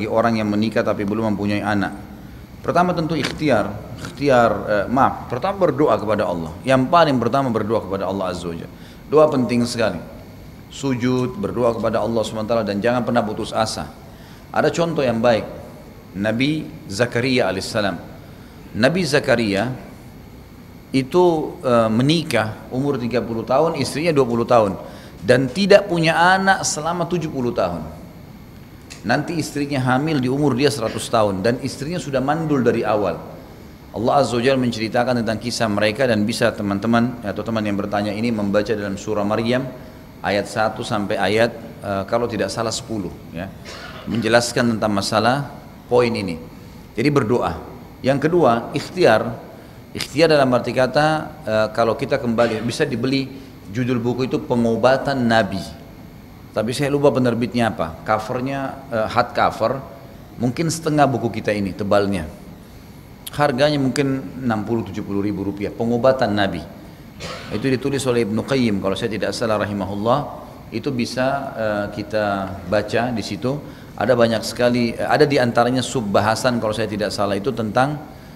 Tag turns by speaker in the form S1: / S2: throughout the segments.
S1: orang yang menikah tapi belum mempunyai anak. Pertama tentu pertama berdoa kepada Allah. Yang paling pertama berdoa kepada Allah Azza wa Jalla. Doa penting sekali. Sujud, berdoa kepada Allah SWT dan jangan pernah putus asa. Ada contoh yang baik. Nabi Zakaria alaihissalam. Nabi Zakaria itu menikah umur 30 tahun, istrinya 20 tahun. Dan tidak punya anak selama 70 tahun. Nanti istrinya hamil di umur dia 100 tahun dan istrinya sudah mandul dari awal. Allah Azza wa Jalla menceritakan tentang kisah mereka dan bisa teman-teman atau teman yang bertanya ini membaca dalam surah Maryam ayat 1 sampai ayat kalau tidak salah 10 ya. Menjelaskan tentang masalah poin ini. Jadi berdoa. Yang kedua, ikhtiar. Ikhtiar dalam arti kata kalau kita kembali bisa dibeli judul buku itu Pengobatan Nabi. Tapi saya lupa penerbitnya apa. Covernya hard cover, mungkin setengah buku kita ini tebalnya. Harganya mungkin 60-70 ribu rupiah. Pengobatan Nabi. Itu ditulis oleh Ibnu Qayyim kalau saya tidak salah rahimahullah. Itu bisa kita baca di situ. Ada banyak sekali. Ada di antaranya sub bahasan kalau saya tidak salah itu tentang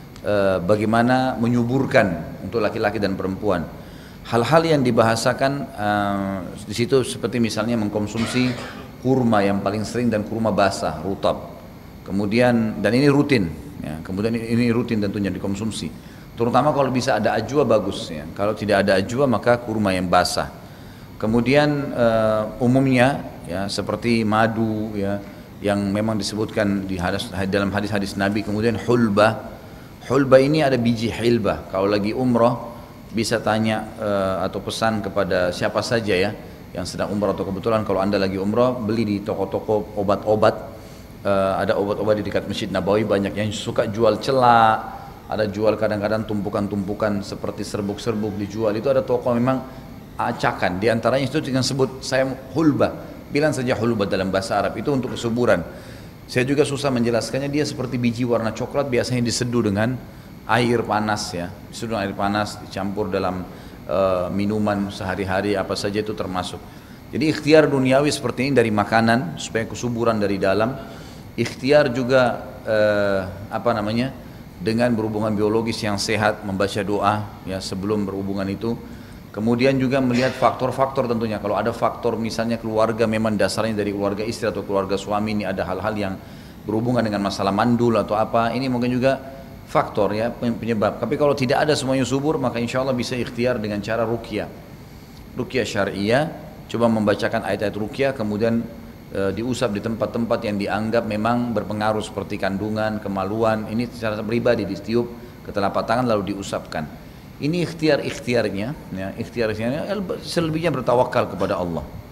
S1: bagaimana menyuburkan untuk laki-laki dan perempuan. Hal-hal yang dibahasakan di situ seperti misalnya mengkonsumsi kurma yang paling sering dan kurma basah, rutab. Kemudian dan ini rutin, ya. Kemudian ini rutin tentunya dikonsumsi. Terutama kalau bisa ada ajwa bagus, ya. Kalau tidak ada ajwa maka kurma yang basah. Kemudian umumnya ya seperti madu ya yang memang disebutkan dalam hadis-hadis Nabi. Kemudian hulbah. Hulbah ini ada biji hilbah. Kalau lagi umrah bisa tanya atau pesan kepada siapa saja ya yang sedang umrah atau kebetulan kalau anda lagi umrah beli di toko-toko obat-obat. Ada obat-obat di dekat Masjid Nabawi banyak yang suka jual celak, ada jual kadang-kadang tumpukan-tumpukan seperti serbuk-serbuk dijual. Itu ada toko memang acakan, di antaranya itu dengan sebut saya hulbah, bilang saja hulbah dalam bahasa Arab, itu untuk kesuburan. Saya juga susah menjelaskannya, dia seperti biji warna coklat biasanya diseduh dengan air panas ya, diseduh air panas dicampur dalam minuman sehari-hari apa saja itu termasuk. Jadi ikhtiar duniawi seperti ini dari makanan supaya kesuburan dari dalam. Ikhtiar juga dengan berhubungan biologis yang sehat, membaca doa ya sebelum berhubungan itu. Kemudian juga melihat faktor-faktor tentunya. Kalau ada faktor misalnya keluarga memang dasarnya dari keluarga istri atau keluarga suami, ini ada hal-hal yang berhubungan dengan masalah mandul atau apa, ini mungkin juga faktor ya penyebab. Tapi kalau tidak ada semuanya subur maka insya Allah bisa ikhtiar dengan cara ruqyah. Ruqyah syariah, coba membacakan ayat-ayat ruqyah kemudian diusap di tempat-tempat yang dianggap memang berpengaruh seperti kandungan, kemaluan. Ini secara pribadi ditiup ke telapak tangan lalu diusapkan. Ini ikhtiarnya, ya, selebihnya bertawakal kepada Allah.